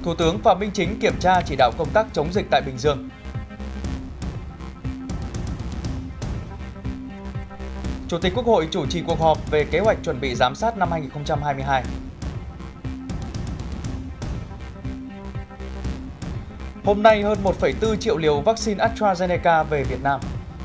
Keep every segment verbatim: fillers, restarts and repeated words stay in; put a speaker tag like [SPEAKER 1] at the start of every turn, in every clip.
[SPEAKER 1] Thủ tướng Phạm Minh Chính kiểm tra chỉ đạo công tác chống dịch tại Bình Dương. Chủ tịch Quốc hội chủ trì cuộc họp về kế hoạch chuẩn bị giám sát năm hai nghìn không trăm hai mươi hai. Hôm nay, hơn một phẩy bốn triệu liều vaccine AstraZeneca về Việt Nam.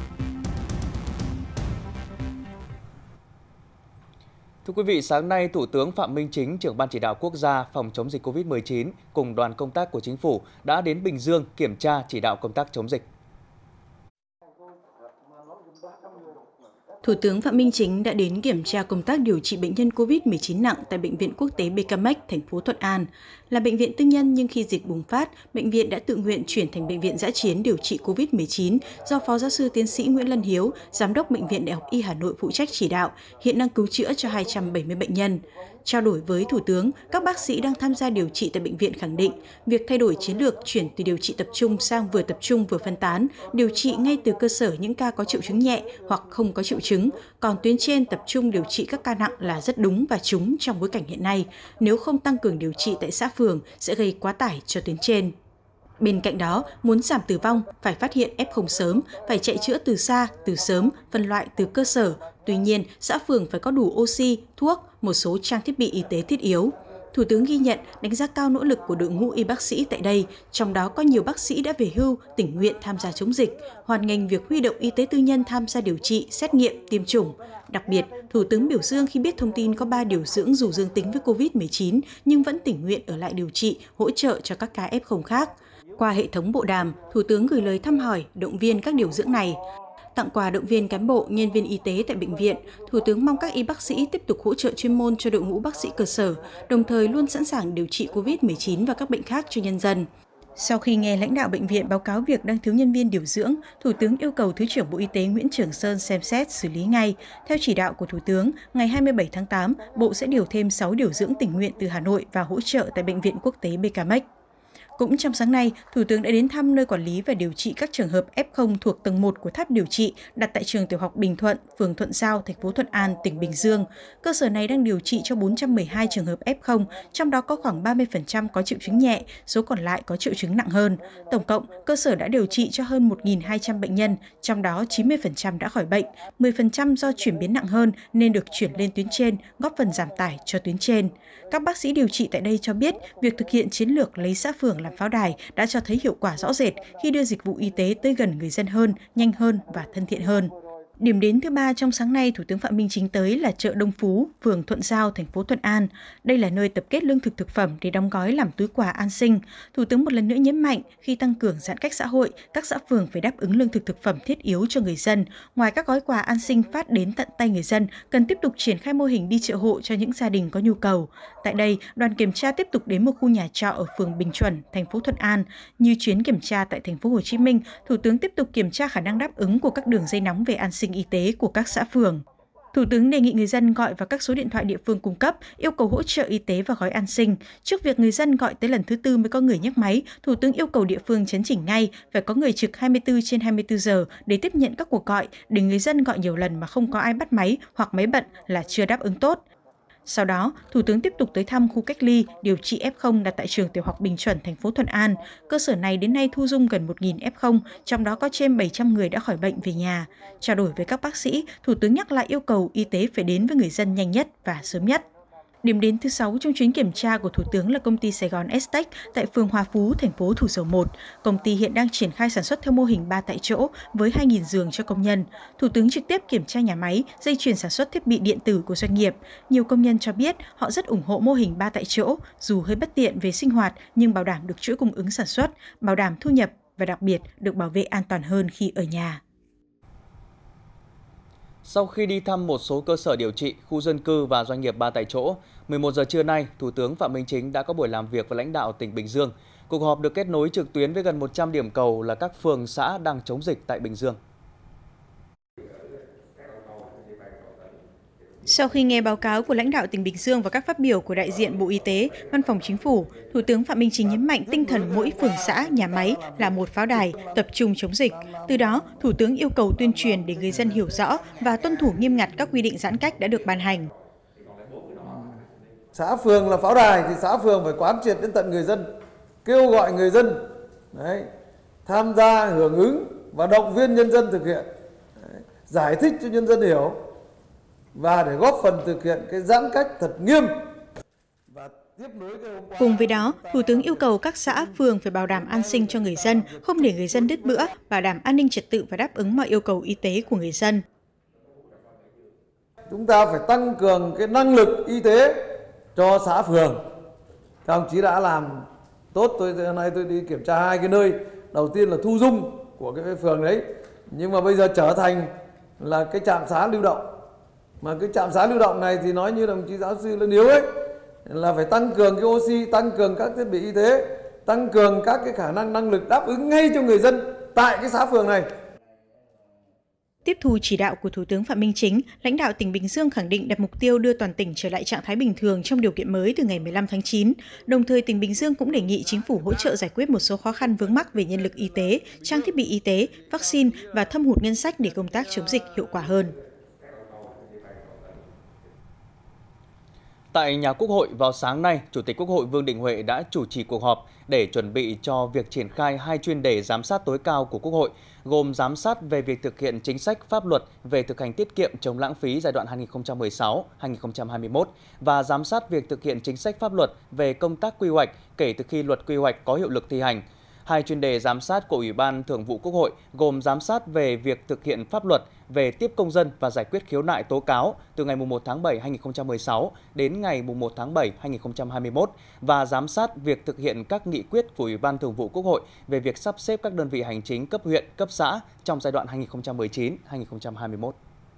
[SPEAKER 1] Thưa quý vị, sáng nay, Thủ tướng Phạm Minh Chính, trưởng Ban chỉ đạo quốc gia phòng chống dịch Covid mười chín cùng đoàn công tác của Chính phủ đã đến Bình Dương kiểm tra chỉ đạo công tác chống dịch.
[SPEAKER 2] Thủ tướng Phạm Minh Chính đã đến kiểm tra công tác điều trị bệnh nhân Covid mười chín nặng tại Bệnh viện Quốc tế bê ca em e xê, thành phố Thuận An. Là bệnh viện tư nhân nhưng khi dịch bùng phát, bệnh viện đã tự nguyện chuyển thành bệnh viện dã chiến điều trị Covid mười chín do Phó Giáo sư Tiến sĩ Nguyễn Lân Hiếu, Giám đốc Bệnh viện Đại học Y Hà Nội phụ trách chỉ đạo, hiện đang cứu chữa cho hai trăm bảy mươi bệnh nhân. Trao đổi với Thủ tướng, các bác sĩ đang tham gia điều trị tại bệnh viện khẳng định, việc thay đổi chiến lược chuyển từ điều trị tập trung sang vừa tập trung vừa phân tán, điều trị ngay từ cơ sở những ca có triệu chứng nhẹ hoặc không có triệu chứng, còn tuyến trên tập trung điều trị các ca nặng là rất đúng và trúng trong bối cảnh hiện nay. Nếu không tăng cường điều trị tại xã phường sẽ gây quá tải cho tuyến trên. Bên cạnh đó, muốn giảm tử vong, phải phát hiện ép không sớm, phải chạy chữa từ xa, từ sớm, phân loại từ cơ sở. Tuy nhiên, xã phường phải có đủ oxy, thuốc, một số trang thiết bị y tế thiết yếu. Thủ tướng ghi nhận, đánh giá cao nỗ lực của đội ngũ y bác sĩ tại đây, trong đó có nhiều bác sĩ đã về hưu, tình nguyện tham gia chống dịch, hoan nghênh việc huy động y tế tư nhân tham gia điều trị, xét nghiệm, tiêm chủng. Đặc biệt, Thủ tướng biểu dương khi biết thông tin có ba điều dưỡng dù dương tính với Covid mười chín nhưng vẫn tình nguyện ở lại điều trị, hỗ trợ cho các ca ép không khác. Qua hệ thống bộ đàm, Thủ tướng gửi lời thăm hỏi, động viên các điều dưỡng này. Tặng quà động viên cán bộ, nhân viên y tế tại bệnh viện, Thủ tướng mong các y bác sĩ tiếp tục hỗ trợ chuyên môn cho đội ngũ bác sĩ cơ sở, đồng thời luôn sẵn sàng điều trị Covid mười chín và các bệnh khác cho nhân dân. Sau khi nghe lãnh đạo bệnh viện báo cáo việc đang thiếu nhân viên điều dưỡng, Thủ tướng yêu cầu Thứ trưởng Bộ Y tế Nguyễn Trường Sơn xem xét xử lý ngay. Theo chỉ đạo của Thủ tướng, ngày hai mươi bảy tháng tám, Bộ sẽ điều thêm sáu điều dưỡng tình nguyện từ Hà Nội vào hỗ trợ tại Bệnh viện Quốc tế bê ca em e xê. Cũng trong sáng nay, Thủ tướng đã đến thăm nơi quản lý và điều trị các trường hợp ép không thuộc tầng một của tháp điều trị đặt tại trường tiểu học Bình Thuận, phường Thuận Giao, thành phố Thuận An, tỉnh Bình Dương. Cơ sở này đang điều trị cho bốn trăm mười hai trường hợp ép không, trong đó có khoảng ba mươi phần trăm có triệu chứng nhẹ, số còn lại có triệu chứng nặng hơn. Tổng cộng, cơ sở đã điều trị cho hơn một nghìn hai trăm bệnh nhân, trong đó chín mươi phần trăm đã khỏi bệnh, mười phần trăm do chuyển biến nặng hơn nên được chuyển lên tuyến trên, góp phần giảm tải cho tuyến trên. Các bác sĩ điều trị tại đây cho biết, việc thực hiện chiến lược lấy xã phường làm pháo đài đã cho thấy hiệu quả rõ rệt khi đưa dịch vụ y tế tới gần người dân hơn, nhanh hơn và thân thiện hơn. Điểm đến thứ ba trong sáng nay, Thủ tướng Phạm Minh Chính tới là chợ Đông Phú, phường Thuận Giao, thành phố Thuận An. Đây là nơi tập kết lương thực thực phẩm để đóng gói làm túi quà an sinh. Thủ tướng một lần nữa nhấn mạnh, khi tăng cường giãn cách xã hội, các xã phường phải đáp ứng lương thực thực phẩm thiết yếu cho người dân. Ngoài các gói quà an sinh phát đến tận tay người dân, cần tiếp tục triển khai mô hình đi chợ hộ cho những gia đình có nhu cầu. Tại đây, đoàn kiểm tra tiếp tục đến một khu nhà trọ ở phường Bình Chuẩn, thành phố Thuận An. Như chuyến kiểm tra tại thành phố Hồ Chí Minh, Thủ tướng tiếp tục kiểm tra khả năng đáp ứng của các đường dây nóng về an sinh y tế của các xã phường. Thủ tướng đề nghị người dân gọi vào các số điện thoại địa phương cung cấp, yêu cầu hỗ trợ y tế và gói an sinh. Trước việc người dân gọi tới lần thứ tư mới có người nhấc máy, Thủ tướng yêu cầu địa phương chấn chỉnh ngay, phải có người trực hai mươi tư trên hai mươi tư giờ để tiếp nhận các cuộc gọi, để người dân gọi nhiều lần mà không có ai bắt máy hoặc máy bận là chưa đáp ứng tốt. Sau đó, Thủ tướng tiếp tục tới thăm khu cách ly, điều trị ép không đặt tại trường tiểu học Bình Chuẩn, thành phố Thuận An. Cơ sở này đến nay thu dung gần một nghìn ép không, trong đó có trên bảy trăm người đã khỏi bệnh về nhà. Trao đổi với các bác sĩ, Thủ tướng nhắc lại yêu cầu y tế phải đến với người dân nhanh nhất và sớm nhất. Điểm đến thứ sáu trong chuyến kiểm tra của Thủ tướng là công ty Sài Gòn Estex tại phường Hòa Phú, thành phố Thủ Dầu Một. Công ty hiện đang triển khai sản xuất theo mô hình ba tại chỗ với hai nghìn giường cho công nhân. Thủ tướng trực tiếp kiểm tra nhà máy, dây chuyền sản xuất thiết bị điện tử của doanh nghiệp. Nhiều công nhân cho biết họ rất ủng hộ mô hình ba tại chỗ, dù hơi bất tiện về sinh hoạt nhưng bảo đảm được chuỗi cung ứng sản xuất, bảo đảm thu nhập và đặc biệt được bảo vệ an toàn hơn khi ở nhà.
[SPEAKER 1] Sau khi đi thăm một số cơ sở điều trị, khu dân cư và doanh nghiệp ba tại chỗ, mười một giờ trưa nay, Thủ tướng Phạm Minh Chính đã có buổi làm việc với lãnh đạo tỉnh Bình Dương. Cuộc họp được kết nối trực tuyến với gần một trăm điểm cầu là các phường xã đang chống dịch tại Bình Dương.
[SPEAKER 2] Sau khi nghe báo cáo của lãnh đạo tỉnh Bình Dương và các phát biểu của đại diện Bộ Y tế, Văn phòng Chính phủ, Thủ tướng Phạm Minh Chính nhấn mạnh tinh thần mỗi phường xã, nhà máy là một pháo đài, tập trung chống dịch. Từ đó, Thủ tướng yêu cầu tuyên truyền để người dân hiểu rõ và tuân thủ nghiêm ngặt các quy định giãn cách đã được ban hành.
[SPEAKER 3] Xã phường là pháo đài thì xã phường phải quán triệt đến tận người dân. kêu gọi người dân đấy, tham gia hưởng ứng và động viên nhân dân thực hiện, đấy, giải thích cho nhân dân hiểu và để góp phần thực hiện cái giãn cách thật nghiêm.
[SPEAKER 2] Cùng với đó, Thủ tướng yêu cầu các xã, phường phải bảo đảm an sinh cho người dân, không để người dân đứt bữa, bảo đảm an ninh trật tự và đáp ứng mọi yêu cầu y tế của người dân.
[SPEAKER 3] Chúng ta phải tăng cường cái năng lực y tế cho xã phường. Các đồng chí đã làm tốt, tôi hôm nay tôi đi kiểm tra hai cái nơi. Đầu tiên là thu dung của cái phường đấy, nhưng mà bây giờ trở thành là cái trạm xá lưu động. Mà cái trạm xá lưu động này thì nói như đồng chí giáo sư Lân Hiếu ấy, là phải tăng cường cái oxy, tăng cường các thiết bị y tế, tăng cường các cái khả năng năng lực đáp ứng ngay cho người dân tại cái xã phường này.
[SPEAKER 2] Tiếp thu chỉ đạo của Thủ tướng Phạm Minh Chính, lãnh đạo tỉnh Bình Dương khẳng định đặt mục tiêu đưa toàn tỉnh trở lại trạng thái bình thường trong điều kiện mới từ ngày mười lăm tháng chín. Đồng thời, tỉnh Bình Dương cũng đề nghị chính phủ hỗ trợ giải quyết một số khó khăn vướng mắc về nhân lực y tế, trang thiết bị y tế, vaccine và thâm hụt ngân sách để công tác chống dịch hiệu quả hơn.
[SPEAKER 1] Tại nhà Quốc hội vào sáng nay, Chủ tịch Quốc hội Vương Đình Huệ đã chủ trì cuộc họp để chuẩn bị cho việc triển khai hai chuyên đề giám sát tối cao của Quốc hội, gồm giám sát về việc thực hiện chính sách pháp luật về thực hành tiết kiệm chống lãng phí giai đoạn hai nghìn không trăm mười sáu đến hai nghìn không trăm hai mươi mốt và giám sát việc thực hiện chính sách pháp luật về công tác quy hoạch kể từ khi luật quy hoạch có hiệu lực thi hành. Hai chuyên đề giám sát của Ủy ban Thường vụ Quốc hội gồm giám sát về việc thực hiện pháp luật về tiếp công dân và giải quyết khiếu nại tố cáo từ ngày mùng một tháng bảy năm hai nghìn không trăm mười sáu đến ngày mùng một tháng bảy năm hai nghìn không trăm hai mươi mốt và giám sát việc thực hiện các nghị quyết của Ủy ban Thường vụ Quốc hội về việc sắp xếp các đơn vị hành chính cấp huyện, cấp xã trong giai đoạn hai nghìn không trăm mười chín đến hai nghìn không trăm hai mươi mốt.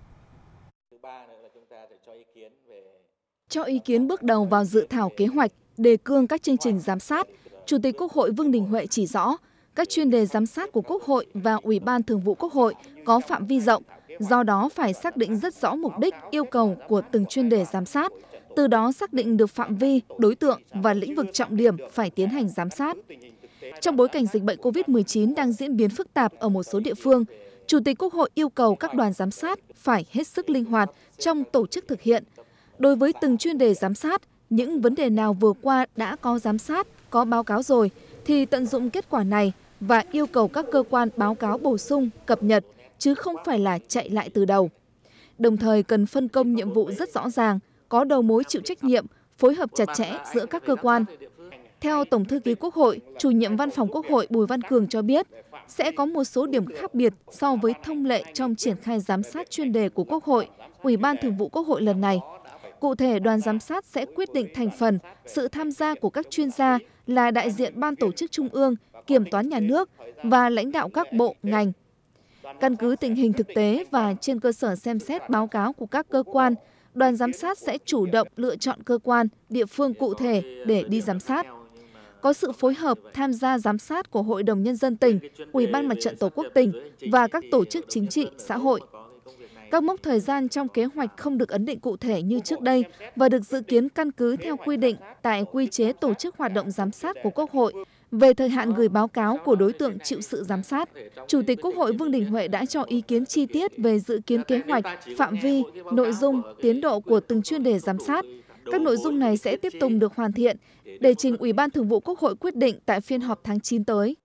[SPEAKER 4] Cho ý kiến bước đầu vào dự thảo kế hoạch, đề cương các chương trình giám sát, Chủ tịch Quốc hội Vương Đình Huệ chỉ rõ, các chuyên đề giám sát của Quốc hội và Ủy ban Thường vụ Quốc hội có phạm vi rộng, do đó phải xác định rất rõ mục đích, yêu cầu của từng chuyên đề giám sát, từ đó xác định được phạm vi, đối tượng và lĩnh vực trọng điểm phải tiến hành giám sát. Trong bối cảnh dịch bệnh covid mười chín đang diễn biến phức tạp ở một số địa phương, Chủ tịch Quốc hội yêu cầu các đoàn giám sát phải hết sức linh hoạt trong tổ chức thực hiện. Đối với từng chuyên đề giám sát, những vấn đề nào vừa qua đã có giám sát, có báo cáo rồi, thì tận dụng kết quả này và yêu cầu các cơ quan báo cáo bổ sung, cập nhật, chứ không phải là chạy lại từ đầu. Đồng thời cần phân công nhiệm vụ rất rõ ràng, có đầu mối chịu trách nhiệm, phối hợp chặt chẽ giữa các cơ quan. Theo Tổng thư ký Quốc hội, Chủ nhiệm Văn phòng Quốc hội Bùi Văn Cường cho biết, sẽ có một số điểm khác biệt so với thông lệ trong triển khai giám sát chuyên đề của Quốc hội, Ủy ban Thường vụ Quốc hội lần này. Cụ thể, đoàn giám sát sẽ quyết định thành phần, sự tham gia của các chuyên gia là đại diện Ban Tổ chức Trung ương, Kiểm toán Nhà nước và lãnh đạo các bộ, ngành. Căn cứ tình hình thực tế và trên cơ sở xem xét báo cáo của các cơ quan, đoàn giám sát sẽ chủ động lựa chọn cơ quan, địa phương cụ thể để đi giám sát. Có sự phối hợp tham gia giám sát của Hội đồng Nhân dân tỉnh, Ủy ban Mặt trận Tổ quốc tỉnh và các tổ chức chính trị, xã hội. Các mốc thời gian trong kế hoạch không được ấn định cụ thể như trước đây và được dự kiến căn cứ theo quy định tại quy chế tổ chức hoạt động giám sát của Quốc hội về thời hạn gửi báo cáo của đối tượng chịu sự giám sát. Chủ tịch Quốc hội Vương Đình Huệ đã cho ý kiến chi tiết về dự kiến kế hoạch, phạm vi, nội dung, tiến độ của từng chuyên đề giám sát. Các nội dung này sẽ tiếp tục được hoàn thiện để trình Ủy ban Thường vụ Quốc hội quyết định tại phiên họp tháng chín tới.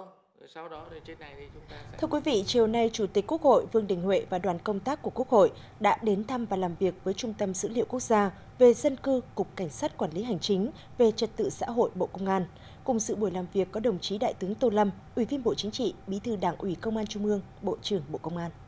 [SPEAKER 5] Thưa quý vị, chiều nay Chủ tịch Quốc hội Vương Đình Huệ và đoàn công tác của Quốc hội đã đến thăm và làm việc với Trung tâm Dữ liệu Quốc gia về dân cư, Cục Cảnh sát Quản lý Hành chính về trật tự xã hội Bộ Công an. Cùng dự buổi làm việc có đồng chí Đại tướng Tô Lâm, Ủy viên Bộ Chính trị, Bí thư Đảng ủy Công an Trung ương, Bộ trưởng Bộ Công an.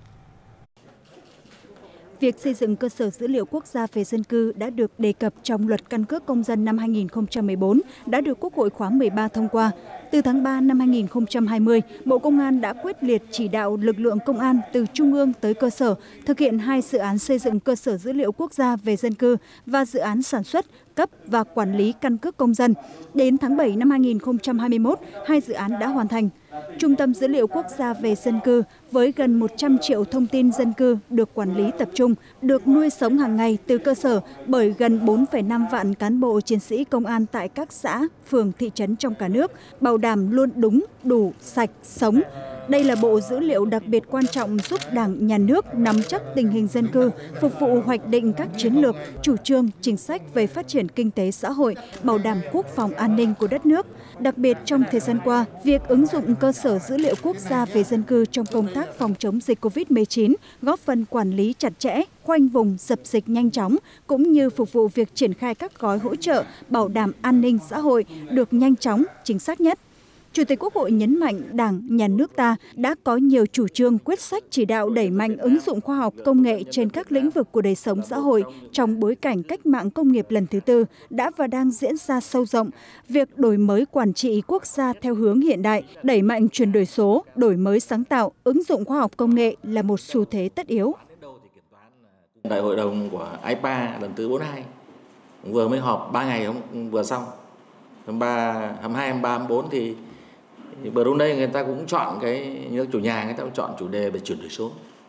[SPEAKER 6] Việc xây dựng cơ sở dữ liệu quốc gia về dân cư đã được đề cập trong Luật Căn cước Công dân năm hai nghìn không trăm mười bốn, đã được Quốc hội khóa mười ba thông qua. Từ tháng ba năm hai nghìn không trăm hai mươi, Bộ Công an đã quyết liệt chỉ đạo lực lượng công an từ trung ương tới cơ sở thực hiện hai dự án xây dựng cơ sở dữ liệu quốc gia về dân cư và dự án sản xuất, cấp và quản lý căn cước công dân. Đến tháng bảy năm hai nghìn không trăm hai mươi mốt, hai dự án đã hoàn thành. Trung tâm Dữ liệu Quốc gia về dân cư với gần một trăm triệu thông tin dân cư được quản lý tập trung, được nuôi sống hàng ngày từ cơ sở bởi gần bốn phẩy năm vạn cán bộ chiến sĩ công an tại các xã, phường, thị trấn trong cả nước, bảo đảm luôn đúng, đủ, sạch, sống. Đây là bộ dữ liệu đặc biệt quan trọng giúp Đảng, Nhà nước nắm chắc tình hình dân cư, phục vụ hoạch định các chiến lược, chủ trương, chính sách về phát triển kinh tế xã hội, bảo đảm quốc phòng an ninh của đất nước. Đặc biệt trong thời gian qua, việc ứng dụng cơ sở dữ liệu quốc gia về dân cư trong công tác phòng chống dịch covid mười chín góp phần quản lý chặt chẽ, khoanh vùng, dập dịch nhanh chóng, cũng như phục vụ việc triển khai các gói hỗ trợ bảo đảm an ninh xã hội được nhanh chóng, chính xác nhất. Chủ tịch Quốc hội nhấn mạnh Đảng, Nhà nước ta đã có nhiều chủ trương quyết sách chỉ đạo đẩy mạnh ứng dụng khoa học công nghệ trên các lĩnh vực của đời sống xã hội trong bối cảnh cách mạng công nghiệp lần thứ tư đã và đang diễn ra sâu rộng. Việc đổi mới quản trị quốc gia theo hướng hiện đại, đẩy mạnh chuyển đổi số, đổi mới sáng tạo, ứng dụng khoa học công nghệ là một xu thế tất yếu.
[SPEAKER 7] Đại hội đồng của i pê a lần thứ bốn mươi hai vừa mới họp ba ngày hôm vừa xong. Hôm ba, hôm hai, hôm ba, hôm bốn thì Brunei người ta cũng chọn cái nước chủ nhà, người ta cũng chọn chủ đề về chuyển đổi số.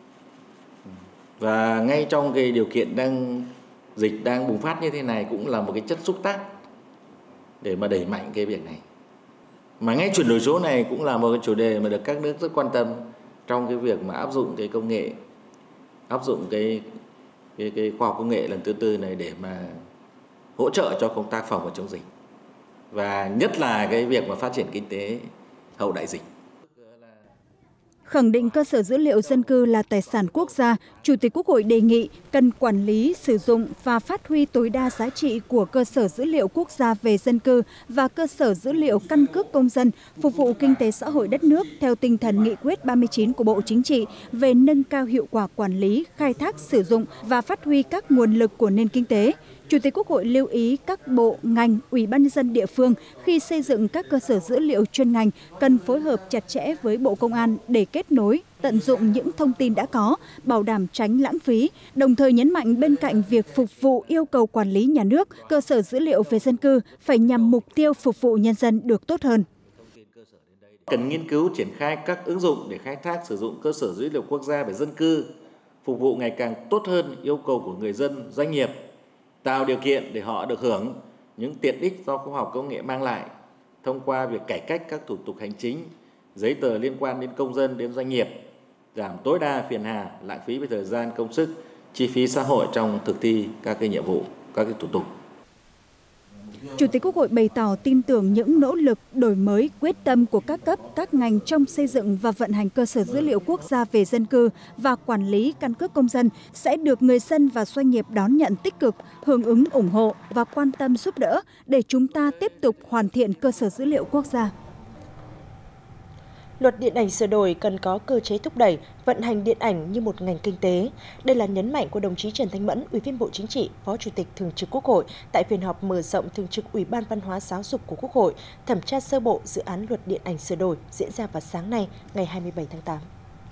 [SPEAKER 7] Và ngay trong cái điều kiện đang dịch đang bùng phát như thế này cũng là một cái chất xúc tác để mà đẩy mạnh cái việc này. Mà ngay chuyển đổi số này cũng là một cái chủ đề mà được các nước rất quan tâm trong cái việc mà áp dụng cái công nghệ, áp dụng cái cái, cái khoa học công nghệ lần thứ tư này để mà hỗ trợ cho công tác phòng và chống dịch. Và nhất là cái việc mà phát triển kinh tế hậu đại dịch.
[SPEAKER 6] Khẳng định cơ sở dữ liệu dân cư là tài sản quốc gia, Chủ tịch Quốc hội đề nghị cần quản lý, sử dụng và phát huy tối đa giá trị của cơ sở dữ liệu quốc gia về dân cư và cơ sở dữ liệu căn cước công dân, phục vụ kinh tế xã hội đất nước theo tinh thần nghị quyết ba mươi chín của Bộ Chính trị về nâng cao hiệu quả quản lý, khai thác, sử dụng và phát huy các nguồn lực của nền kinh tế. Chủ tịch Quốc hội lưu ý các bộ, ngành, ủy ban nhân dân địa phương khi xây dựng các cơ sở dữ liệu chuyên ngành cần phối hợp chặt chẽ với Bộ Công an để kết nối, tận dụng những thông tin đã có, bảo đảm tránh lãng phí, đồng thời nhấn mạnh bên cạnh việc phục vụ yêu cầu quản lý nhà nước, cơ sở dữ liệu về dân cư phải nhằm mục tiêu phục vụ nhân dân được tốt hơn.
[SPEAKER 7] Cần nghiên cứu triển khai các ứng dụng để khai thác sử dụng cơ sở dữ liệu quốc gia về dân cư, phục vụ ngày càng tốt hơn yêu cầu của người dân, doanh nghiệp, tạo điều kiện để họ được hưởng những tiện ích do khoa học công nghệ mang lại thông qua việc cải cách các thủ tục hành chính, giấy tờ liên quan đến công dân, đến doanh nghiệp, giảm tối đa phiền hà, lãng phí về thời gian, công sức, chi phí xã hội trong thực thi các cái nhiệm vụ, các cái thủ tục.
[SPEAKER 6] Chủ tịch Quốc hội bày tỏ tin tưởng những nỗ lực đổi mới, quyết tâm của các cấp, các ngành trong xây dựng và vận hành cơ sở dữ liệu quốc gia về dân cư và quản lý căn cước công dân sẽ được người dân và doanh nghiệp đón nhận tích cực, hưởng ứng ủng hộ và quan tâm giúp đỡ để chúng ta tiếp tục hoàn thiện cơ sở dữ liệu quốc gia.
[SPEAKER 5] Luật điện ảnh sửa đổi cần có cơ chế thúc đẩy vận hành điện ảnh như một ngành kinh tế. Đây là nhấn mạnh của đồng chí Trần Thanh Mẫn, Ủy viên Bộ Chính trị, Phó Chủ tịch Thường trực Quốc hội tại phiên họp mở rộng Thường trực Ủy ban Văn hóa Giáo dục của Quốc hội thẩm tra sơ bộ dự án Luật điện ảnh sửa đổi diễn ra vào sáng nay, ngày hai mươi bảy tháng tám.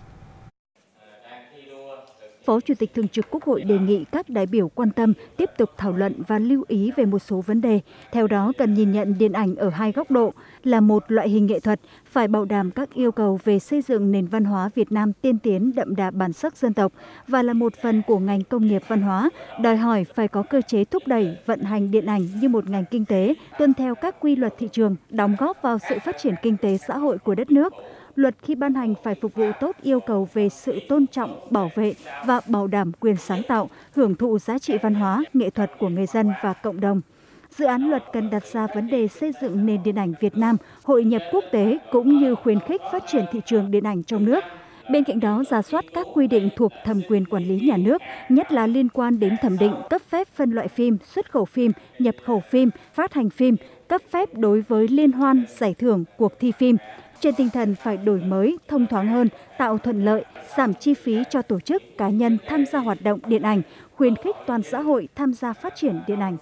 [SPEAKER 6] Phó Chủ tịch Thường trực Quốc hội đề nghị các đại biểu quan tâm, tiếp tục thảo luận và lưu ý về một số vấn đề. Theo đó, cần nhìn nhận điện ảnh ở hai góc độ, là một loại hình nghệ thuật, phải bảo đảm các yêu cầu về xây dựng nền văn hóa Việt Nam tiên tiến đậm đà bản sắc dân tộc, và là một phần của ngành công nghiệp văn hóa, đòi hỏi phải có cơ chế thúc đẩy vận hành điện ảnh như một ngành kinh tế, tuân theo các quy luật thị trường, đóng góp vào sự phát triển kinh tế xã hội của đất nước. Luật khi ban hành phải phục vụ tốt yêu cầu về sự tôn trọng, bảo vệ và bảo đảm quyền sáng tạo, hưởng thụ giá trị văn hóa, nghệ thuật của người dân và cộng đồng. Dự án luật cần đặt ra vấn đề xây dựng nền điện ảnh Việt Nam hội nhập quốc tế cũng như khuyến khích phát triển thị trường điện ảnh trong nước. Bên cạnh đó, rà soát các quy định thuộc thẩm quyền quản lý nhà nước, nhất là liên quan đến thẩm định, cấp phép phân loại phim, xuất khẩu phim, nhập khẩu phim, phát hành phim, cấp phép đối với liên hoan, giải thưởng, cuộc thi phim. Trên tinh thần phải đổi mới, thông thoáng hơn, tạo thuận lợi, giảm chi phí cho tổ chức, cá nhân tham gia hoạt động điện ảnh, khuyến khích toàn xã hội tham gia phát triển điện ảnh.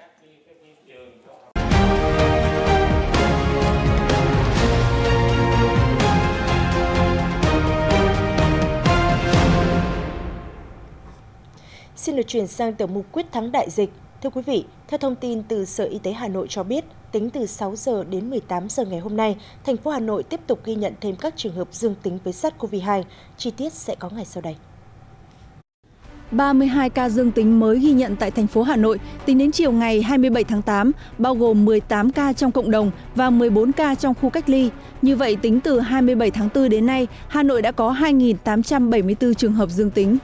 [SPEAKER 5] Xin được chuyển sang tiểu mục quyết thắng đại dịch. Thưa quý vị, theo thông tin từ Sở Y tế Hà Nội cho biết, tính từ sáu giờ đến mười tám giờ ngày hôm nay, thành phố Hà Nội tiếp tục ghi nhận thêm các trường hợp dương tính với SARS-xê o vê hai. Chi tiết sẽ có ngay sau đây.
[SPEAKER 4] ba mươi hai ca dương tính mới ghi nhận tại thành phố Hà Nội tính đến chiều ngày hai mươi bảy tháng tám, bao gồm mười tám ca trong cộng đồng và mười bốn ca trong khu cách ly. Như vậy, tính từ hai mươi bảy tháng tư đến nay, Hà Nội đã có hai nghìn tám trăm bảy mươi tư trường hợp dương tính.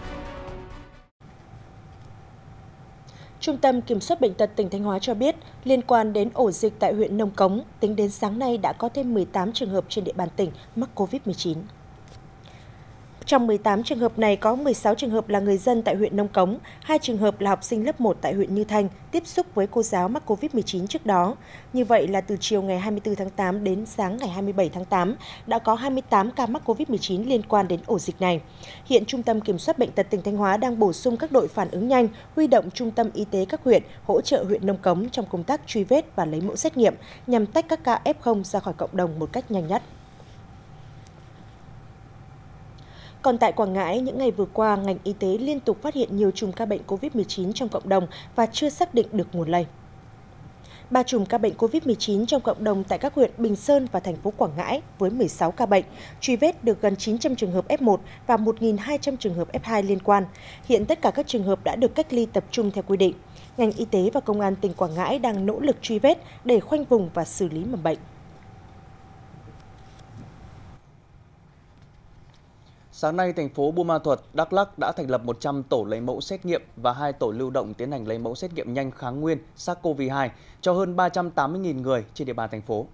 [SPEAKER 5] Trung tâm Kiểm soát Bệnh tật tỉnh Thanh Hóa cho biết, liên quan đến ổ dịch tại huyện Nông Cống, tính đến sáng nay đã có thêm mười tám trường hợp trên địa bàn tỉnh mắc Covid mười chín. Trong mười tám trường hợp này có mười sáu trường hợp là người dân tại huyện Nông Cống, hai trường hợp là học sinh lớp một tại huyện Như Thanh tiếp xúc với cô giáo mắc Covid mười chín trước đó. Như vậy là từ chiều ngày hai mươi tư tháng tám đến sáng ngày hai mươi bảy tháng tám đã có hai mươi tám ca mắc Covid mười chín liên quan đến ổ dịch này. Hiện Trung tâm Kiểm soát Bệnh tật tỉnh Thanh Hóa đang bổ sung các đội phản ứng nhanh, huy động trung tâm y tế các huyện hỗ trợ huyện Nông Cống trong công tác truy vết và lấy mẫu xét nghiệm nhằm tách các ca ép không ra khỏi cộng đồng một cách nhanh nhất. Còn tại Quảng Ngãi, những ngày vừa qua, ngành y tế liên tục phát hiện nhiều chùm ca bệnh Covid mười chín trong cộng đồng và chưa xác định được nguồn lây. Ba chùm ca bệnh Covid mười chín trong cộng đồng tại các huyện Bình Sơn và thành phố Quảng Ngãi với mười sáu ca bệnh, truy vết được gần chín trăm trường hợp ép một và một nghìn hai trăm trường hợp ép hai liên quan. Hiện tất cả các trường hợp đã được cách ly tập trung theo quy định. Ngành y tế và công an tỉnh Quảng Ngãi đang nỗ lực truy vết để khoanh vùng và xử lý mầm bệnh.
[SPEAKER 1] Sáng nay, thành phố Buôn Ma Thuột, Đắk Lắk đã thành lập một trăm tổ lấy mẫu xét nghiệm và hai tổ lưu động tiến hành lấy mẫu xét nghiệm nhanh kháng nguyên SARS-xê o vê hai cho hơn ba trăm tám mươi nghìn người trên địa bàn thành phố.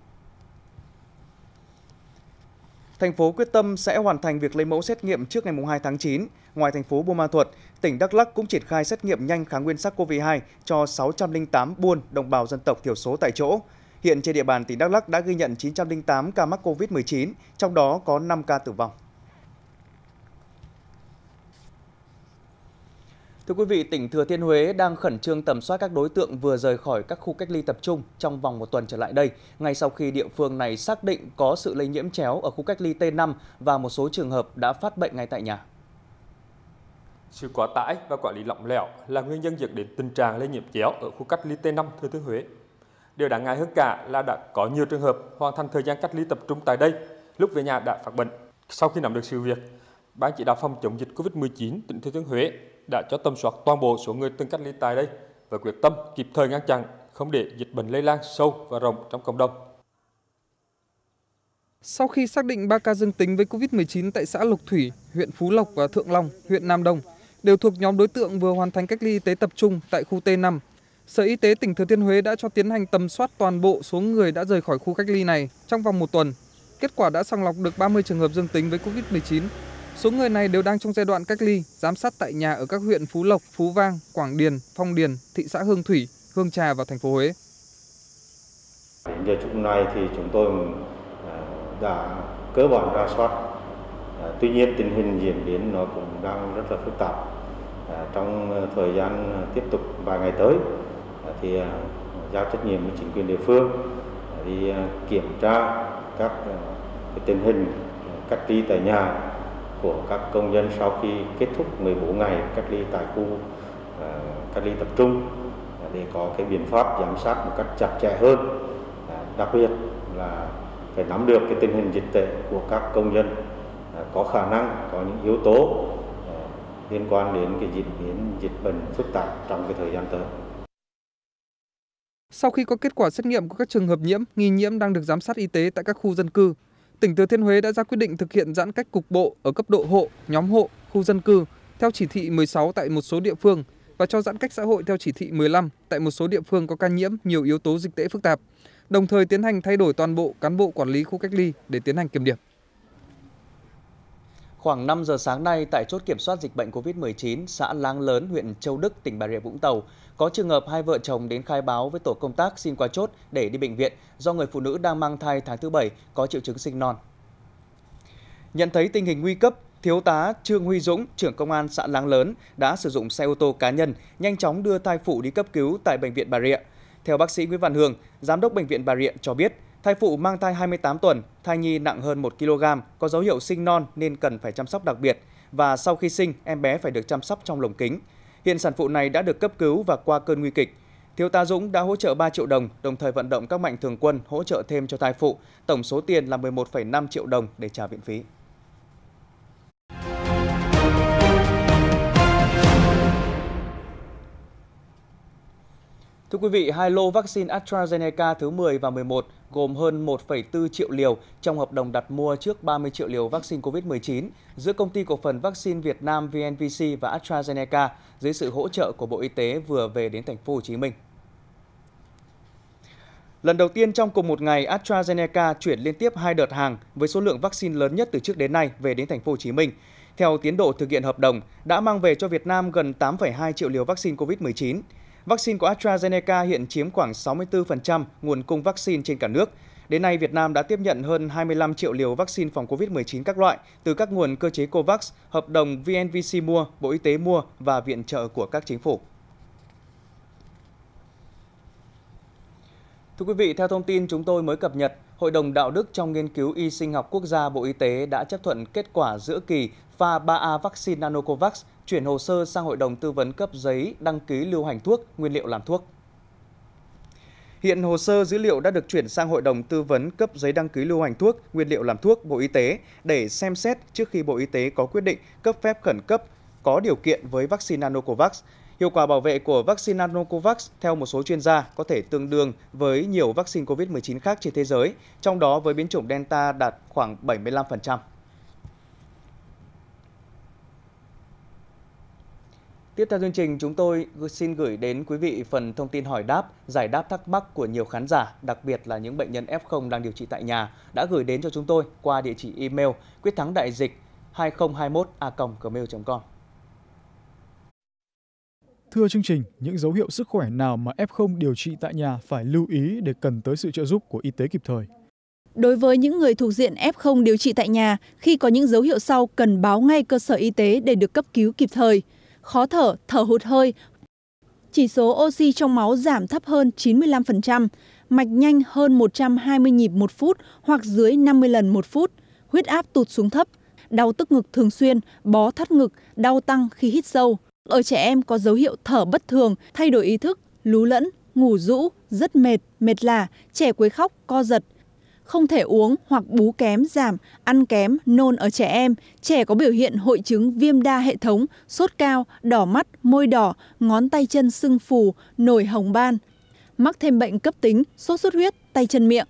[SPEAKER 1] Thành phố quyết tâm sẽ hoàn thành việc lấy mẫu xét nghiệm trước ngày hai tháng chín. Ngoài thành phố Buôn Ma Thuột, tỉnh Đắk Lắk cũng triển khai xét nghiệm nhanh kháng nguyên SARS-xê o vê hai cho sáu trăm lẻ tám buôn đồng bào dân tộc thiểu số tại chỗ. Hiện trên địa bàn tỉnh Đắk Lắk đã ghi nhận chín trăm lẻ tám ca mắc Covid mười chín, trong đó có năm ca tử vong. Thưa quý vị, tỉnh Thừa Thiên Huế đang khẩn trương tầm soát các đối tượng vừa rời khỏi các khu cách ly tập trung trong vòng một tuần trở lại đây, ngay sau khi địa phương này xác định có sự lây nhiễm chéo ở khu cách ly T năm và một số trường hợp đã phát bệnh ngay tại nhà.
[SPEAKER 8] Sự quá tải và quản lý lỏng lẻo là nguyên nhân dẫn đến tình trạng lây nhiễm chéo ở khu cách ly T năm Thừa Thiên Huế. Điều đáng ngại hơn cả là đã có nhiều trường hợp hoàn thành thời gian cách ly tập trung tại đây, lúc về nhà đã phát bệnh. Sau khi nắm được sự việc, Ban chỉ đạo phòng chống dịch Covid mười chín tỉnh Thừa Thiên Huế đã cho tầm soát toàn bộ số người từng cách ly tại đây và quyết tâm kịp thời ngăn chặn, không để dịch bệnh lây lan sâu và rộng trong cộng đồng.
[SPEAKER 9] Sau khi xác định ba ca dương tính với Covid mười chín tại xã Lộc Thủy, huyện Phú Lộc và Thượng Long, huyện Nam Đông, đều thuộc nhóm đối tượng vừa hoàn thành cách ly y tế tập trung tại khu T năm, Sở Y tế tỉnh Thừa Thiên Huế đã cho tiến hành tầm soát toàn bộ số người đã rời khỏi khu cách ly này trong vòng một tuần. Kết quả đã sàng lọc được ba mươi trường hợp dương tính với Covid mười chín. Số người này đều đang trong giai đoạn cách ly, giám sát tại nhà ở các huyện Phú Lộc, Phú Vang, Quảng Điền, Phong Điền, thị xã Hương Thủy, Hương Trà và thành phố Huế.
[SPEAKER 10] Đến giờ chúng này thì chúng tôi đã cơ bản rà soát. Tuy nhiên tình hình diễn biến nó cũng đang rất là phức tạp. Trong thời gian tiếp tục vài ngày tới thì giao trách nhiệm với chính quyền địa phương đi kiểm tra các cái tình hình cách ly tại nhà của các công dân sau khi kết thúc mười bốn ngày cách ly tại khu uh, cách ly tập trung để có cái biện pháp giám sát một cách chặt chẽ hơn, uh, đặc biệt là phải nắm được cái tình hình dịch tễ của các công dân uh, có khả năng có những yếu tố uh, liên quan đến cái diễn biến dịch bệnh phức tạp trong cái thời gian tới.
[SPEAKER 9] Sau khi có kết quả xét nghiệm của các trường hợp nhiễm, nghi nhiễm đang được giám sát y tế tại các khu dân cư, tỉnh Thừa Thiên Huế đã ra quyết định thực hiện giãn cách cục bộ ở cấp độ hộ, nhóm hộ, khu dân cư theo chỉ thị mười sáu tại một số địa phương và cho giãn cách xã hội theo chỉ thị mười lăm tại một số địa phương có ca nhiễm nhiều yếu tố dịch tễ phức tạp, đồng thời tiến hành thay đổi toàn bộ cán bộ quản lý khu cách ly để tiến hành kiểm điểm.
[SPEAKER 1] Khoảng năm giờ sáng nay tại chốt kiểm soát dịch bệnh Covid mười chín, xã Láng Lớn, huyện Châu Đức, tỉnh Bà Rịa Vũng Tàu, có trường hợp hai vợ chồng đến khai báo với tổ công tác xin qua chốt để đi bệnh viện do người phụ nữ đang mang thai tháng thứ bảy có triệu chứng sinh non. Nhận thấy tình hình nguy cấp, Thiếu tá Trương Huy Dũng, trưởng công an xã Láng Lớn đã sử dụng xe ô tô cá nhân nhanh chóng đưa thai phụ đi cấp cứu tại bệnh viện Bà Rịa. Theo bác sĩ Nguyễn Văn Hường, giám đốc bệnh viện Bà Rịa cho biết, thai phụ mang thai hai mươi tám tuần, thai nhi nặng hơn một ki lô gam, có dấu hiệu sinh non nên cần phải chăm sóc đặc biệt và sau khi sinh, em bé phải được chăm sóc trong lồng kính. Hiện sản phụ này đã được cấp cứu và qua cơn nguy kịch. Thiếu tá Dũng đã hỗ trợ ba triệu đồng, đồng thời vận động các mạnh thường quân hỗ trợ thêm cho thai phụ, tổng số tiền là mười một phẩy năm triệu đồng để trả viện phí. Thưa quý vị, hai lô vaccine AstraZeneca thứ mười và mười một gồm hơn một phẩy bốn triệu liều trong hợp đồng đặt mua trước ba mươi triệu liều vaccine covid mười chín giữa Công ty Cổ phần Vaccine Việt Nam vê en vê xê và AstraZeneca dưới sự hỗ trợ của Bộ Y tế vừa về đến thành phố Hồ Chí Minh. Lần đầu tiên trong cùng một ngày, AstraZeneca chuyển liên tiếp hai đợt hàng với số lượng vaccine lớn nhất từ trước đến nay về đến thành phố Hồ Chí Minh. Theo tiến độ thực hiện hợp đồng, đã mang về cho Việt Nam gần tám phẩy hai triệu liều vaccine covid mười chín. Vaccine của AstraZeneca hiện chiếm khoảng sáu mươi tư phần trăm nguồn cung vaccine trên cả nước. Đến nay, Việt Nam đã tiếp nhận hơn hai mươi lăm triệu liều vaccine phòng covid mười chín các loại từ các nguồn cơ chế COVAX, hợp đồng vê en vê xê mua, Bộ Y tế mua và viện trợ của các chính phủ. Thưa quý vị, theo thông tin chúng tôi mới cập nhật, Hội đồng Đạo đức trong Nghiên cứu Y sinh học Quốc gia Bộ Y tế đã chấp thuận kết quả giữa kỳ pha ba A vaccine Nanocovax, chuyển hồ sơ sang Hội đồng Tư vấn cấp giấy đăng ký lưu hành thuốc, nguyên liệu làm thuốc. Hiện hồ sơ dữ liệu đã được chuyển sang Hội đồng Tư vấn cấp giấy đăng ký lưu hành thuốc, nguyên liệu làm thuốc Bộ Y tế để xem xét trước khi Bộ Y tế có quyết định cấp phép khẩn cấp có điều kiện với vaccine Nanocovax. Hiệu quả bảo vệ của vaccine Nanocovax theo một số chuyên gia có thể tương đương với nhiều vaccine covid mười chín khác trên thế giới, trong đó với biến chủng Delta đạt khoảng bảy mươi lăm phần trăm. Tiếp theo chương trình, chúng tôi xin gửi đến quý vị phần thông tin hỏi đáp, giải đáp thắc mắc của nhiều khán giả, đặc biệt là những bệnh nhân ép không đang điều trị tại nhà, đã gửi đến cho chúng tôi qua địa chỉ email quyết thắng đại dịch hai không hai mốt a còng gmail chấm com.
[SPEAKER 11] Thưa chương trình, những dấu hiệu sức khỏe nào mà ép không điều trị tại nhà phải lưu ý để cần tới sự trợ giúp của y tế kịp thời?
[SPEAKER 4] Đối với những người thuộc diện ép không điều trị tại nhà, khi có những dấu hiệu sau cần báo ngay cơ sở y tế để được cấp cứu kịp thời. Khó thở, thở hụt hơi, chỉ số oxy trong máu giảm thấp hơn chín mươi lăm phần trăm, mạch nhanh hơn một trăm hai mươi nhịp một phút hoặc dưới năm mươi lần một phút, huyết áp tụt xuống thấp, đau tức ngực thường xuyên, bó thắt ngực, đau tăng khi hít sâu. Ở trẻ em có dấu hiệu thở bất thường, thay đổi ý thức, lú lẫn, ngủ rũ, rất mệt, mệt lả, trẻ quấy khóc, co giật. Không thể uống hoặc bú kém, giảm, ăn kém, nôn ở trẻ em. Trẻ có biểu hiện hội chứng viêm đa hệ thống, sốt cao, đỏ mắt, môi đỏ, ngón tay chân sưng phù, nổi hồng ban. Mắc thêm bệnh cấp tính, sốt xuất huyết, tay chân miệng.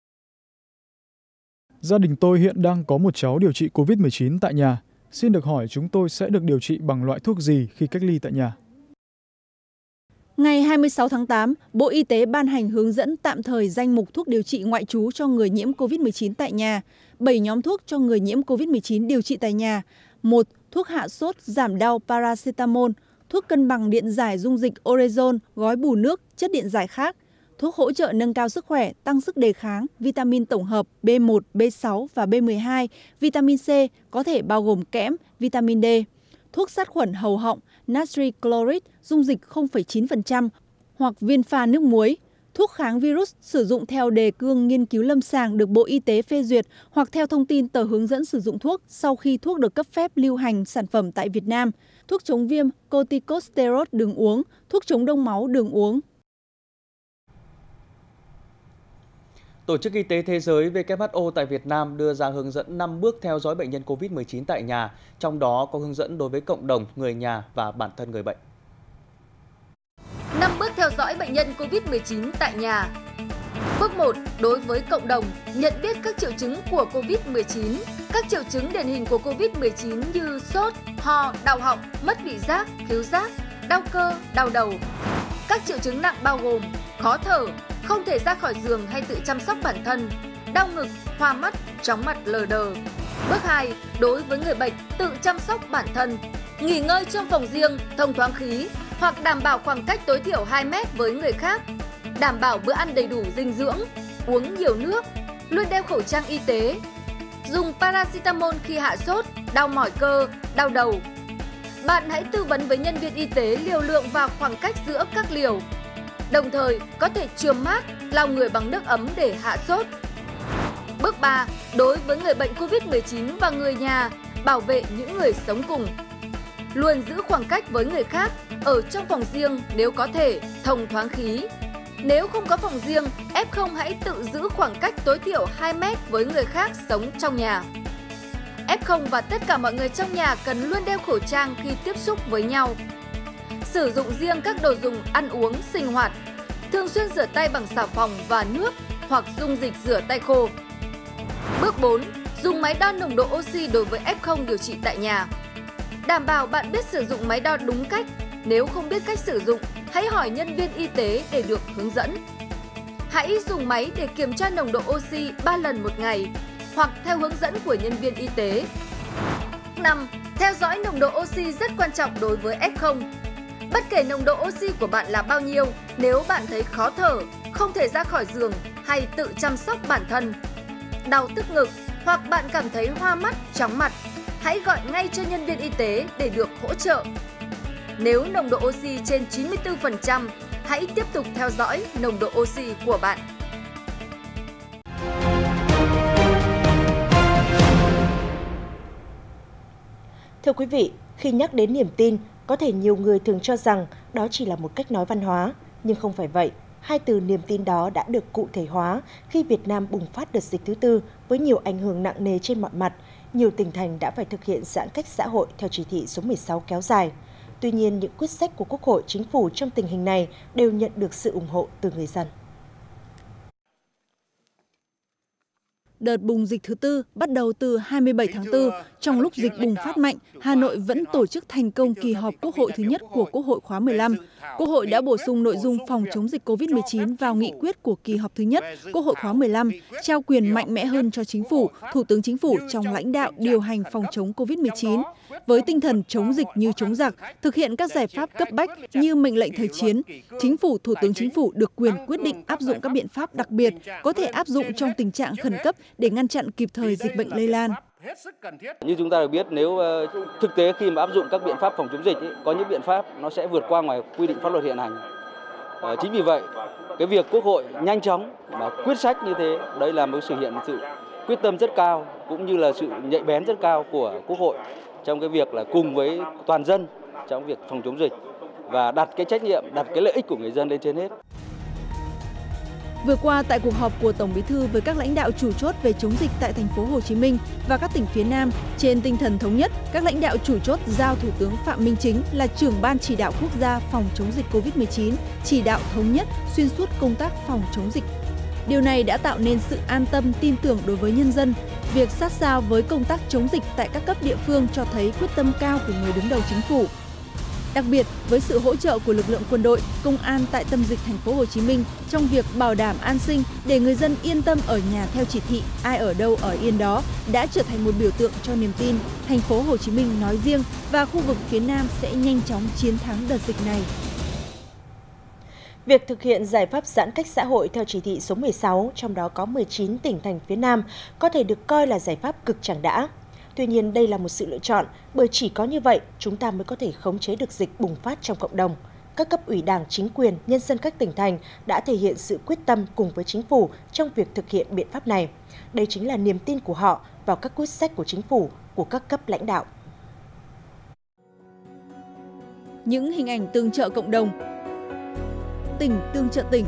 [SPEAKER 11] Gia đình tôi hiện đang có một cháu điều trị covid mười chín tại nhà. Xin được hỏi chúng tôi sẽ được điều trị bằng loại thuốc gì khi cách ly tại nhà?
[SPEAKER 4] Ngày hai mươi sáu tháng tám, Bộ Y tế ban hành hướng dẫn tạm thời danh mục thuốc điều trị ngoại trú cho người nhiễm covid mười chín tại nhà, bảy nhóm thuốc cho người nhiễm covid mười chín điều trị tại nhà, một thuốc hạ sốt giảm đau paracetamol, thuốc cân bằng điện giải dung dịch orezon, gói bù nước, chất điện giải khác, thuốc hỗ trợ nâng cao sức khỏe, tăng sức đề kháng, vitamin tổng hợp B một, B sáu và B mười hai, vitamin C có thể bao gồm kẽm, vitamin D, thuốc sát khuẩn hầu họng, natri chloride, dung dịch không phẩy chín phần trăm hoặc viên pha nước muối, thuốc kháng virus sử dụng theo đề cương nghiên cứu lâm sàng được Bộ Y tế phê duyệt hoặc theo thông tin tờ hướng dẫn sử dụng thuốc sau khi thuốc được cấp phép lưu hành sản phẩm tại Việt Nam, thuốc chống viêm, corticosteroid đường uống, thuốc chống đông máu đường uống.
[SPEAKER 1] Tổ chức Y tế Thế giới W H O tại Việt Nam đưa ra hướng dẫn năm bước theo dõi bệnh nhân covid mười chín tại nhà, trong đó có hướng dẫn đối với cộng đồng, người nhà và bản thân người bệnh.
[SPEAKER 12] năm bước theo dõi bệnh nhân covid mười chín tại nhà. Bước một. Đối với cộng đồng, nhận biết các triệu chứng của covid mười chín. Các triệu chứng điển hình của covid mười chín như sốt, ho, đau họng, mất vị giác, khứu giác, đau cơ, đau đầu. Các triệu chứng nặng bao gồm khó thở, không thể ra khỏi giường hay tự chăm sóc bản thân, đau ngực, hoa mắt, chóng mặt lờ đờ. Bước hai. Đối với người bệnh, tự chăm sóc bản thân, nghỉ ngơi trong phòng riêng, thông thoáng khí hoặc đảm bảo khoảng cách tối thiểu hai mét với người khác, đảm bảo bữa ăn đầy đủ dinh dưỡng, uống nhiều nước, luôn đeo khẩu trang y tế, dùng paracetamol khi hạ sốt, đau mỏi cơ, đau đầu. Bạn hãy tư vấn với nhân viên y tế liều lượng và khoảng cách giữa các liều. Đồng thời, có thể chườm mát, lau người bằng nước ấm để hạ sốt. Bước ba. Đối với người bệnh covid mười chín và người nhà, bảo vệ những người sống cùng. Luôn giữ khoảng cách với người khác, ở trong phòng riêng nếu có thể, thông thoáng khí. Nếu không có phòng riêng, ép không hãy tự giữ khoảng cách tối thiểu hai mét với người khác sống trong nhà. ép không và tất cả mọi người trong nhà cần luôn đeo khẩu trang khi tiếp xúc với nhau. Sử dụng riêng các đồ dùng ăn uống, sinh hoạt. Thường xuyên rửa tay bằng xà phòng và nước hoặc dung dịch rửa tay khô. Bước bốn. Dùng máy đo nồng độ oxy đối với ép không điều trị tại nhà. Đảm bảo bạn biết sử dụng máy đo đúng cách. Nếu không biết cách sử dụng, hãy hỏi nhân viên y tế để được hướng dẫn. Hãy dùng máy để kiểm tra nồng độ oxy ba lần một ngày hoặc theo hướng dẫn của nhân viên y tế. năm. Theo dõi nồng độ oxy rất quan trọng đối với ép không. Bất kể nồng độ oxy của bạn là bao nhiêu, nếu bạn thấy khó thở, không thể ra khỏi giường hay tự chăm sóc bản thân, đau tức ngực hoặc bạn cảm thấy hoa mắt, chóng mặt, hãy gọi ngay cho nhân viên y tế để được hỗ trợ. Nếu nồng độ oxy trên chín mươi tư phần trăm, hãy tiếp tục theo dõi nồng độ oxy của bạn.
[SPEAKER 5] Thưa quý vị, khi nhắc đến niềm tin, có thể nhiều người thường cho rằng đó chỉ là một cách nói văn hóa, nhưng không phải vậy. Hai từ niềm tin đó đã được cụ thể hóa khi Việt Nam bùng phát đợt dịch thứ tư với nhiều ảnh hưởng nặng nề trên mọi mặt. Nhiều tỉnh thành đã phải thực hiện giãn cách xã hội theo chỉ thị số mười sáu kéo dài. Tuy nhiên, những quyết sách của Quốc hội, Chính phủ trong tình hình này đều nhận được sự ủng hộ từ người dân.
[SPEAKER 6] Đợt bùng dịch thứ tư bắt đầu từ hai mươi bảy tháng tư. Trong lúc dịch bùng phát mạnh, Hà Nội vẫn tổ chức thành công kỳ họp Quốc hội thứ nhất của Quốc hội khóa mười lăm. Quốc hội đã bổ sung nội dung phòng chống dịch Covid mười chín vào nghị quyết của kỳ họp thứ nhất Quốc hội khóa mười lăm, trao quyền mạnh mẽ hơn cho Chính phủ, Thủ tướng Chính phủ trong lãnh đạo điều hành phòng chống Covid mười chín. Với tinh thần chống dịch như chống giặc, thực hiện các giải pháp cấp bách như mệnh lệnh thời chiến, Chính phủ, Thủ tướng Chính phủ được quyền quyết định áp dụng các biện pháp đặc biệt có thể áp dụng trong tình trạng khẩn cấp để ngăn chặn kịp thời dịch bệnh lây lan.
[SPEAKER 13] Như chúng ta được biết, nếu uh, thực tế khi mà áp dụng các biện pháp phòng chống dịch ấy, có những biện pháp nó sẽ vượt qua ngoài quy định pháp luật hiện hành. Uh, chính vì vậy, cái việc Quốc hội nhanh chóng và quyết sách như thế, đây là một sự hiện sự quyết tâm rất cao cũng như là sự nhạy bén rất cao của Quốc hội trong cái việc là cùng với toàn dân trong việc phòng chống dịch và đặt cái trách nhiệm, đặt cái lợi ích của người dân lên trên hết.
[SPEAKER 6] Vừa qua tại cuộc họp của Tổng Bí thư với các lãnh đạo chủ chốt về chống dịch tại thành phố Hồ Chí Minh và các tỉnh phía Nam, trên tinh thần thống nhất, các lãnh đạo chủ chốt giao Thủ tướng Phạm Minh Chính là trưởng ban chỉ đạo quốc gia phòng chống dịch Covid mười chín, chỉ đạo thống nhất xuyên suốt công tác phòng chống dịch. Điều này đã tạo nên sự an tâm, tin tưởng đối với nhân dân. Việc sát sao với công tác chống dịch tại các cấp địa phương cho thấy quyết tâm cao của người đứng đầu chính phủ. Đặc biệt, với sự hỗ trợ của lực lượng quân đội, công an tại tâm dịch thành phố Hồ Chí Minh trong việc bảo đảm an sinh để người dân yên tâm ở nhà theo chỉ thị, ai ở đâu ở yên đó, đã trở thành một biểu tượng cho niềm tin thành phố Hồ Chí Minh nói riêng và khu vực phía Nam sẽ nhanh chóng chiến thắng đợt dịch này.
[SPEAKER 5] Việc thực hiện giải pháp giãn cách xã hội theo chỉ thị số mười sáu, trong đó có mười chín tỉnh thành phía Nam, có thể được coi là giải pháp cực chẳng đã. Tuy nhiên, đây là một sự lựa chọn, bởi chỉ có như vậy, chúng ta mới có thể khống chế được dịch bùng phát trong cộng đồng. Các cấp ủy Đảng, chính quyền, nhân dân các tỉnh thành đã thể hiện sự quyết tâm cùng với chính phủ trong việc thực hiện biện pháp này. Đây chính là niềm tin của họ vào các quyết sách của chính phủ, của các cấp lãnh đạo.
[SPEAKER 6] Những hình ảnh tương trợ cộng đồng. Tỉnh tương trợ tỉnh.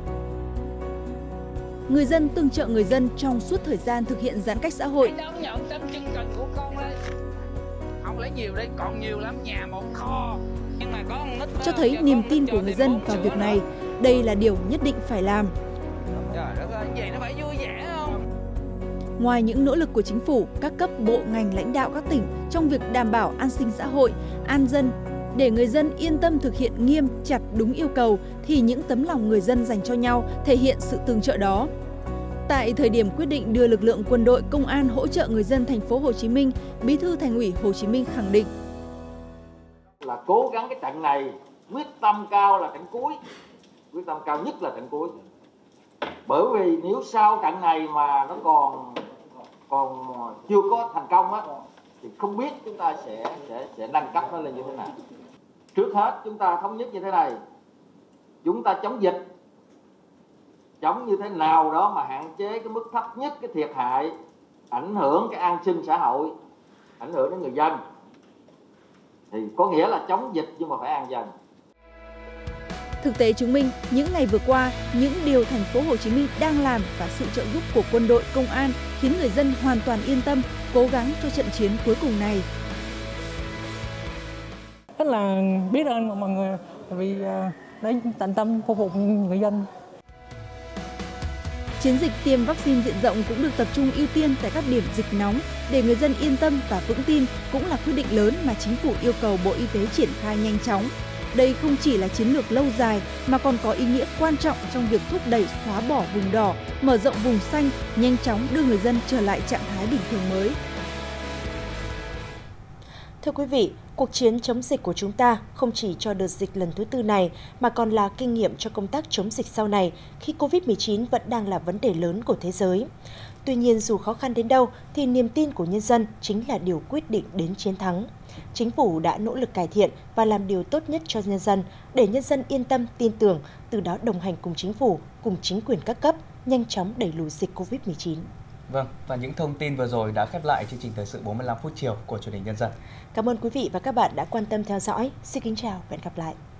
[SPEAKER 6] Người dân tương trợ người dân trong suốt thời gian thực hiện giãn cách xã hội.
[SPEAKER 14] Đón nhận tấm chân cần của con đây. Không lấy nhiều đây, còn nhiều lắm, nhà một kho. Nhưng mà có nít
[SPEAKER 6] cho thấy niềm tin của người dân vào việc này. Đây là điều nhất định phải làm.
[SPEAKER 14] Trời đất ơi, vậy nó phải vui vẻ không?
[SPEAKER 6] Ngoài những nỗ lực của chính phủ, các cấp bộ ngành lãnh đạo các tỉnh trong việc đảm bảo an sinh xã hội, an dân, để người dân yên tâm thực hiện nghiêm, chặt đúng yêu cầu, thì những tấm lòng người dân dành cho nhau thể hiện sự tương trợ đó. Tại thời điểm quyết định đưa lực lượng quân đội, công an hỗ trợ người dân thành phố Hồ Chí Minh, Bí thư Thành ủy Hồ Chí Minh khẳng định
[SPEAKER 15] là cố gắng cái trận này, quyết tâm cao là trận cuối, quyết tâm cao nhất là trận cuối. Bởi vì nếu sau trận này mà nó còn còn chưa có thành công á, thì không biết chúng ta sẽ sẽ sẽ nâng cấp nó lên như thế nào. Trước hết chúng ta thống nhất như thế này, chúng ta chống dịch, chống như thế nào đó mà hạn chế cái mức thấp nhất cái thiệt hại, ảnh hưởng cái an sinh xã hội, ảnh hưởng đến người dân. Thì có nghĩa là chống dịch nhưng mà phải an dân.
[SPEAKER 6] Thực tế chứng minh, những ngày vừa qua, những điều thành phố Hồ Chí Minh đang làm và sự trợ giúp của quân đội, công an khiến người dân hoàn toàn yên tâm, cố gắng cho trận chiến cuối cùng này.
[SPEAKER 16] Rất là biết ơn mọi người vì để tận tâm phục vụ người dân.
[SPEAKER 4] Chiến dịch tiêm vaccine diện rộng cũng được tập trung ưu tiên tại các điểm dịch nóng để người dân yên tâm và vững tin, cũng là quyết định lớn mà chính phủ yêu cầu Bộ Y tế triển khai nhanh chóng. Đây không chỉ là chiến lược lâu dài mà còn có ý nghĩa quan trọng trong việc thúc đẩy xóa bỏ vùng đỏ, mở rộng vùng xanh, nhanh chóng đưa người dân trở lại trạng thái bình thường mới.
[SPEAKER 5] Thưa quý vị, cuộc chiến chống dịch của chúng ta không chỉ cho đợt dịch lần thứ tư này mà còn là kinh nghiệm cho công tác chống dịch sau này khi Covid mười chín vẫn đang là vấn đề lớn của thế giới. Tuy nhiên, dù khó khăn đến đâu thì niềm tin của nhân dân chính là điều quyết định đến chiến thắng. Chính phủ đã nỗ lực cải thiện và làm điều tốt nhất cho nhân dân để nhân dân yên tâm, tin tưởng, từ đó đồng hành cùng chính phủ, cùng chính quyền các cấp, nhanh chóng đẩy lùi dịch Covid mười chín.
[SPEAKER 1] Vâng, và những thông tin vừa rồi đã khép lại chương trình thời sự bốn mươi lăm phút chiều của Truyền hình Nhân dân.
[SPEAKER 5] Cảm ơn quý vị và các bạn đã quan tâm theo dõi. Xin kính chào và hẹn gặp lại.